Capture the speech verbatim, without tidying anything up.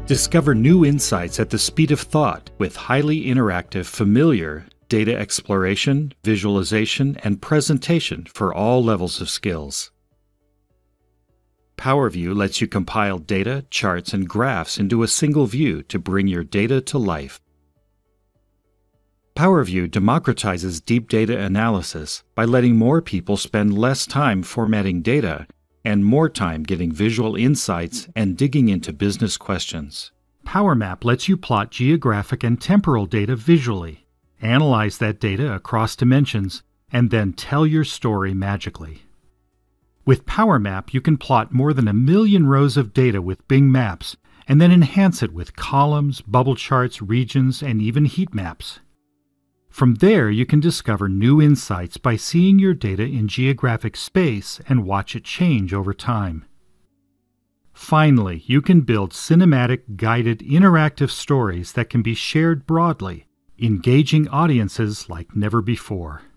Discover new insights at the speed of thought with highly interactive, familiar data exploration, visualization, and presentation for all levels of skills. PowerView lets you compile data, charts, and graphs into a single view to bring your data to life. PowerView democratizes deep data analysis by letting more people spend less time formatting data and more time getting visual insights and digging into business questions. PowerMap lets you plot geographic and temporal data visually, analyze that data across dimensions, and then tell your story magically. With PowerMap, you can plot more than a million rows of data with Bing Maps, and then enhance it with columns, bubble charts, regions, and even heat maps. From there, you can discover new insights by seeing your data in geographic space and watch it change over time. Finally, you can build cinematic, guided, interactive stories that can be shared broadly, engaging audiences like never before.